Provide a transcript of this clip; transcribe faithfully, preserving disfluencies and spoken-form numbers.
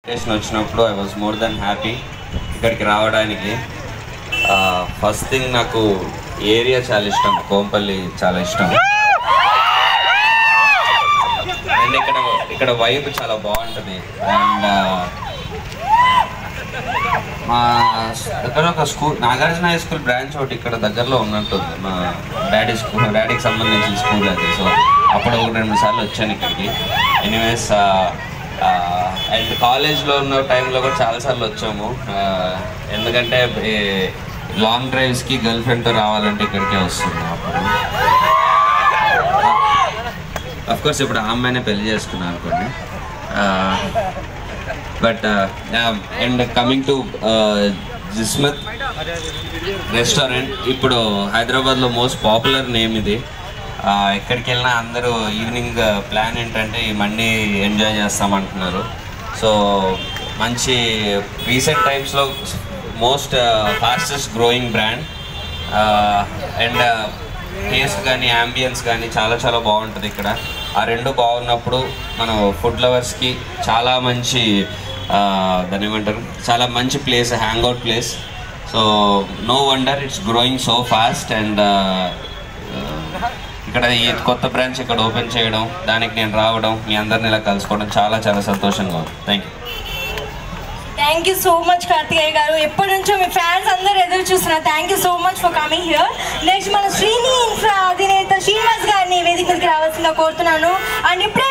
Station వచ్చినప్పుడు I was more than happy ఇక్కడికి రావడానికి. ఫస్ట్ థింగ్ నాకు ఏరియా చాలా ఇష్టం, కోంపల్లి చాలా ఇష్టం. అండ్ ఇక్కడ ఇక్కడ వైబ్ చాలా బాగుంటుంది. అండ్ మా దగ్గర ఒక school, Nagarjuna high school branch ఒకటి ఇక్కడ దగ్గరలో ఉన్నట్టుంది. మా డాడీ స్కూల్, డాడీకి సంబంధించిన స్కూల్ అది. సో అప్పుడు ఒక రెండు మూడు సార్లు వచ్చాను ఇక్కడికి. ఎనీవేస్ అండ్ కాలేజ్లో ఉన్న టైంలో కూడా చాలాసార్లు వచ్చాము. ఎందుకంటే లాంగ్ డ్రైవ్స్కి గర్ల్ ఫ్రెండ్తో రావాలంటే ఇక్కడికే వస్తుంది. అప్పుడు అఫ్కోర్స్ ఇప్పుడు ఆ అమ్మాయినే పెళ్లి చేసుకున్నాను అనుకోండి. But and coming to Jismat restaurant, ఇప్పుడు హైదరాబాద్లో మోస్ట్ పాపులర్ నేమ్ ఇది. ఎక్కడికి వెళ్ళినా అందరూ ఈవినింగ్ ప్లాన్ ఏంటంటే ఈ మండి ఎంజాయ్ చేస్తామంటున్నారు. సో మంచి రీసెంట్ టైమ్స్లో most fastest growing brand. And taste కానీ యాంబియన్స్ కానీ చాలా చాలా బాగుంటుంది ఇక్కడ. ఆ రెండు బాగున్నప్పుడు మనం ఫుడ్ లవర్స్కి చాలా మంచి దాని ఏమంటారు చాలా మంచి place, hangout place. So no wonder it's growing so fast. And ఇక్కడ ఈ కొత్త బ్రాంచ్ ఇక్కడ ఓపెన్ చేయడం, దానికి నేను రావడం, మీ అందరిని ఇలా కలుసుకోవడం చాలా చాలా సంతోషంగా ఉంది. Thank you. Thank you so much Karthikeya garu. ఎప్పటి నుంచో మీ ఫ్యాన్స్ అందరూ ఎదురు చూస్తున్నారు. Thank you so much for coming here. Next మన శ్రీని ఇన్ఫ్రా అధినేత శ్రీనివాస్ గారిని వేదిక మీదకి రావాల్సిందిగా కోరుతున్నాను. అండ్ ఇప్పుడే